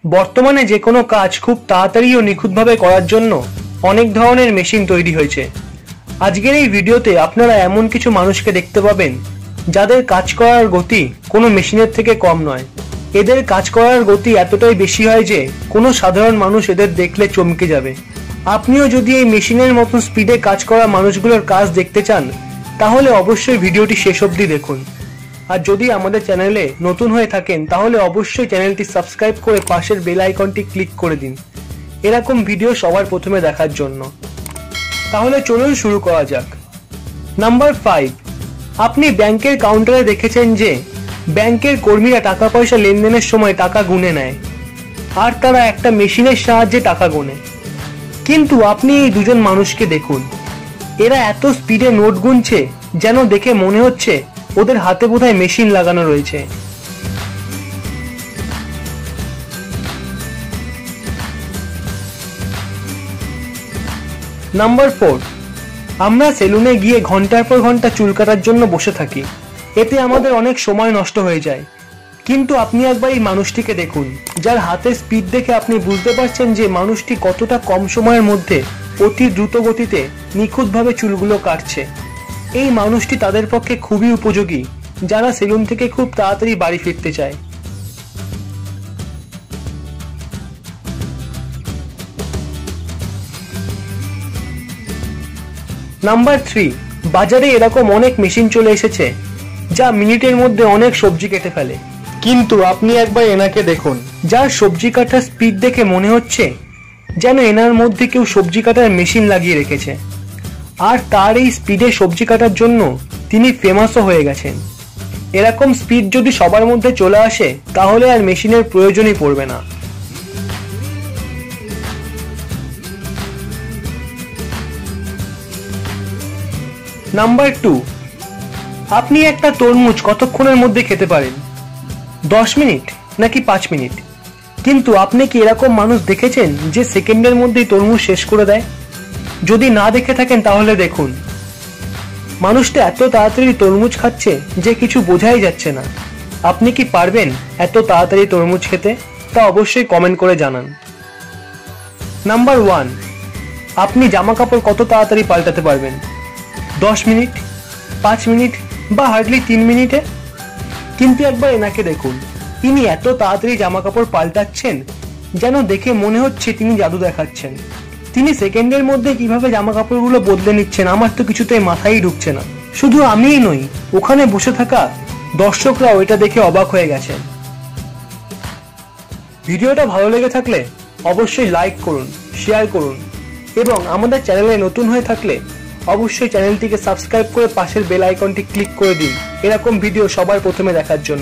বর্তমানে যে কোনো কাজ খুব তাড়াতাড়ি ও নিখুঁতভাবে করার জন্য অনেক ধরনের মেশিন তৈরি হয়েছে। আজকের এই ভিডিওতে আপনারা এমন কিছু মানুষকে দেখতে পাবেন যাদের কাজ করার গতি কোনো মেশিনের থেকে কম নয়। এদের কাজ করার গতি এতটাই বেশি হয় যে কোনো সাধারণ মানুষ এদের দেখলে চমকে যাবে। আপনিও যদি এই মেশিনের মতো স্পিডে কাজ করা মানুষগুলোর কাজ দেখতে চান তাহলে অবশ্যই ভিডিওটি শেষ অবধি দেখুন। আর যদি আমাদের চ্যানেলে নতুন হয়ে থাকেন তাহলে অবশ্যই চ্যানেলটি সাবস্ক্রাইব করে পাশের বেল আইকনটি ক্লিক করে দিন এরকম ভিডিও সবার প্রথমে দেখার জন্য। তাহলে চলুন শুরু করা যাক। নাম্বার 5, আপনি ব্যাংকের কাউন্টারে দেখেছেন যে ব্যাংকের কর্মীরা টাকা পয়সা লেনদেনের সময় টাকা গুনে নেয় আর তারা একটা মেশিনের সাহায্যে টাকা গোনে। কিন্তু আপনি এই দুজন মানুষকে দেখুন, এরা এত স্পিডে নোট গুনছে যেন দেখে মনে হচ্ছে ওদের হাতে বোধহয় মেশিন লাগানো রয়েছে। নাম্বার 4, আমরা সেলুনে গিয়ে ঘন্টার পর ঘন্টা চুল কাটার জন্য বসে থাকি, এতে আমাদের অনেক সময় নষ্ট হয়ে যায়। কিন্তু আপনি একবার এই মানুষটিকে দেখুন, যার হাতের স্পিড দেখে আপনি বুঝতে পারছেন যে মানুষটি কতটা কম সময়ের মধ্যে অতি দ্রুত গতিতে নিখুঁতভাবে চুলগুলো কাটছে। এই মানুষটি তাদের পক্ষে খুবই উপযোগী যারা সেলুন থেকে খুব তাড়াতাড়ি বাড়ি ফিরতে চায়। নাম্বার 3, বাজারে এরকম অনেক মেশিন চলে এসেছে যা মিনিটের মধ্যে অনেক সবজি কেটে ফেলে। কিন্তু আপনি একবার এনাকে দেখুন, যার সবজি কাটার স্পিড দেখে মনে হচ্ছে যেন এনার মধ্যে কেউ সবজি কাটার মেশিন লাগিয়ে রেখেছে। আর তার এই স্পিডে সবজি কাটার জন্য তিনি ফেমাসও হয়ে গেছেন। এরকম স্পিড যদি সবার মধ্যে চলে আসে তাহলে আর মেশিনের প্রয়োজনই পড়বে না। নাম্বার 2, আপনি একটা তরমুজ কতক্ষণের মধ্যে খেতে পারেন? 10 মিনিট নাকি 5 মিনিট? কিন্তু আপনি কি এরকম মানুষ দেখেছেন যে সেকেন্ডের মধ্যেই তরমুজ শেষ করে দেয়? যদি না দেখে থাকেন তাহলে দেখুন, মানুষটা এত তাড়াতাড়ি তরমুজ খাচ্ছে যে কিছু বোঝাই যাচ্ছে না। আপনি কি পারবেন এত তাড়াতাড়ি তরমুজ খেতে? তা অবশ্যই কমেন্ট করে জানান। নাম্বার 1, আপনি জামা কাপড় কত তাড়াতাড়ি পাল্টাতে পারবেন? 10 মিনিট, 5 মিনিট বা হার্ডলি 3 মিনিটে? কিন্তু একবার এনাকে দেখুন, তিনি এত তাড়াতাড়ি জামা কাপড় পাল্টাচ্ছেন যেন দেখে মনে হচ্ছে তিনি জাদু দেখাচ্ছেন। তিনি সেকেন্ডের মধ্যে কিভাবে জামা কাপড়গুলো বদলে নিচ্ছেন আমার তো কিছুতেই মাথায় ঢুকছে না। শুধু আমিই নই, ওখানে বসে থাকা দর্শকরাও এটা দেখে অবাক হয়ে গেছেন। ভিডিওটা ভালো লেগে থাকলে অবশ্যই লাইক করুন, শেয়ার করুন এবং আমাদের চ্যানেলে নতুন হয়ে থাকলে অবশ্যই চ্যানেলটিকে সাবস্ক্রাইব করে পাশের বেল আইকনটি ক্লিক করে দিন এরকম ভিডিও সবার প্রথমে দেখার জন্য।